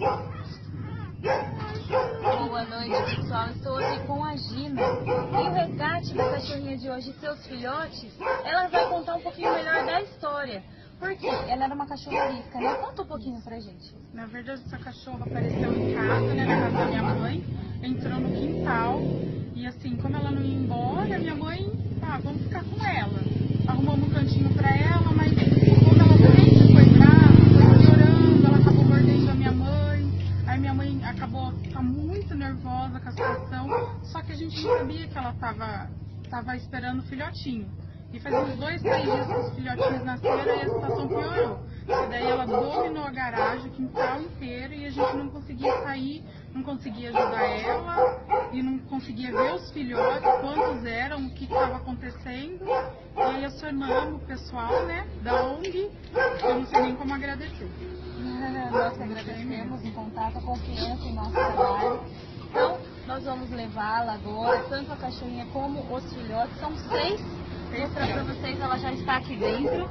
Boa noite, pessoal. Estou aqui com a Gina. E o resgate da cachorrinha de hoje e seus filhotes, ela vai contar um pouquinho melhor da história. Porque ela era uma cachorra arisca, né? Conta um pouquinho pra gente. Na verdade, essa cachorra apareceu em casa, né, na casa da minha mãe, entrou no quintal e assim, como ela não ia embora, minha mãe, vamos ficar com ela. Arrumamos um cantinho pra ela, mas como ela sempre foi brava, foi piorando, ela acabou mordendo a minha mãe. Aí minha mãe acabou ficando muito nervosa com a situação, só que a gente não sabia que ela tava esperando o filhotinho. E faz uns 2, 3 dias que os filhotinhos nasceram e a situação piorou. E daí ela dominou a garagem, o quintal inteiro, e a gente não conseguia sair, não conseguia ajudar ela, e não conseguia ver os filhotes, quantos eram, o que estava acontecendo. E aí acionamos o pessoal, né, da ONG, eu não sei nem como agradecer. Nós que agradecemos em contato, a confiança em nosso trabalho. Então, nós vamos levá-la agora, tanto a cachorrinha como os filhotes. São 6. Vou mostrar pra vocês, ela já está aqui dentro.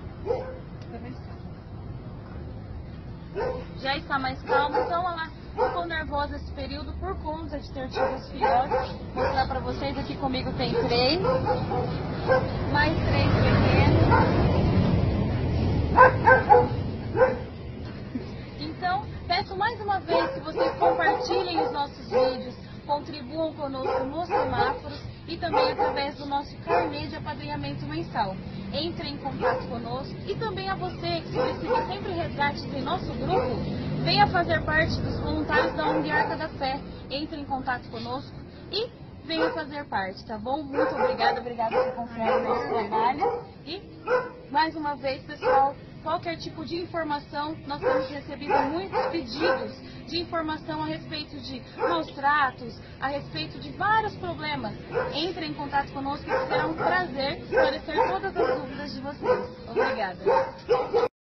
Já está mais calma, então ela ficou nervosa esse período por conta de ter tido os filhotes. Vou mostrar pra vocês, aqui comigo tem 3. Mais 3 pequenos. Então, peço mais uma vez que vocês compartilhem os nossos vídeos, contribuam conosco nos semáforos e também através do nosso carnê de apadrinhamento mensal. Entre em contato conosco e também a você que solicita sempre resgates em nosso grupo, venha fazer parte dos voluntários da ONG Arca da Fé. Entre em contato conosco e venha fazer parte, tá bom? Muito obrigada por confiar no nosso trabalho. E, mais uma vez, pessoal, qualquer tipo de informação, nós temos recebido muitos pedidos de informação a respeito de maus tratos, a respeito de vários problemas. Entre em contato conosco, que será um prazer esclarecer todas as dúvidas de vocês. Obrigada.